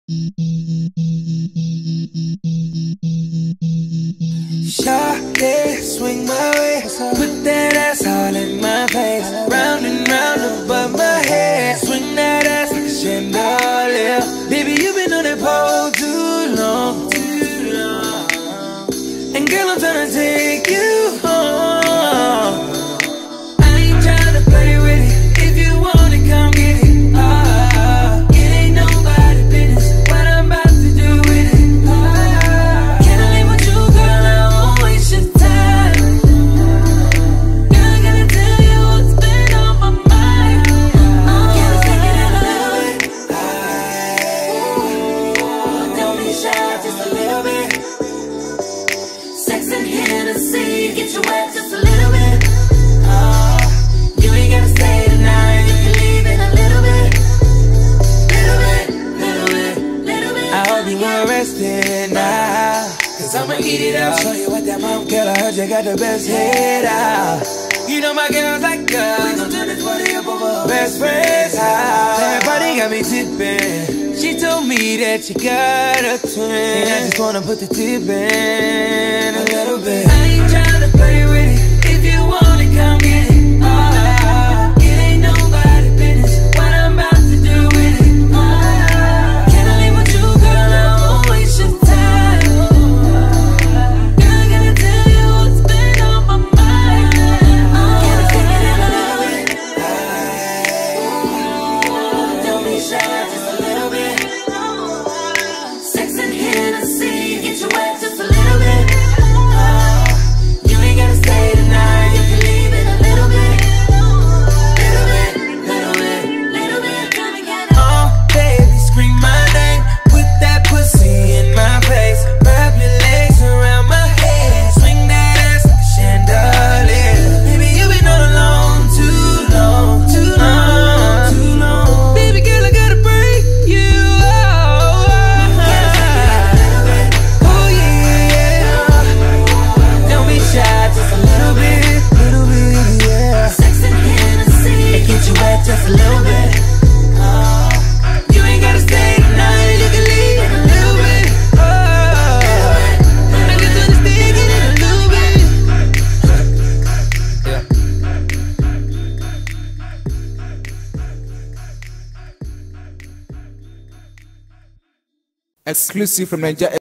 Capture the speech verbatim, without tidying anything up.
Shawty, swing my way, put that ass all in my face, round and round above my head. Swing that ass like a chandelier. Baby, you been on that pole too long, too long. And girl, I'm tryna take you home. I ain't tryna play with it. If you want it, come get it. Ah, it ain't nobody business what I'm about to do with it. Ah, can I leave with you, girl? I won't waste your time. Girl, I gotta tell you what's been on my mind. Oh, can I take it in a little bit? Ah, don't be shy, just a little bit. Sex and Hennessy, get you wet just a little bit. Oh, you ain't gotta stay tonight, you can leave in a little bit. Little bit, little bit, little bit. I hope you weren't rested now, cause I'ma eat it up. Show you what that mom, girl, I heard you got the best head out. You know my girls like us, we gon' turn this party up over best friends house. Everybody got me tipping. She told me that you got a twin, and I just wanna put the tip in a little bit. I ain't tryna play with it. If you want it, come get it. Ah, it ain't nobody business what I'm about to do with it. Ah, can I leave with you, girl? I won't waste your time. Girl, I gotta tell you what's been on my mind. Oh, can I take it in a little bit? Ah, don't be shy, just a little bit. Sex and Hennessy, get you wet just a little bit. Oh, you ain't gotta stay tonight, you can leave in a little bit. Little bit, little bit, little bit. Come and get it. Oh, baby, scream my name, put that pussy in my face, wrap your legs around my head, swing that ass like a chandelier. Baby, you been all alone too long, too long, too long. Baby girl, I gotta break you. Oh, oh yeah. Don't be shy, just a little bit, little bit, yeah. Sex and Hennessy, it get you wet just a little bit. Oh, you ain't gotta stay tonight, you can leave in a little bit. Oh, I just wanna stay in it a little bit. Exclusive from Nigeria.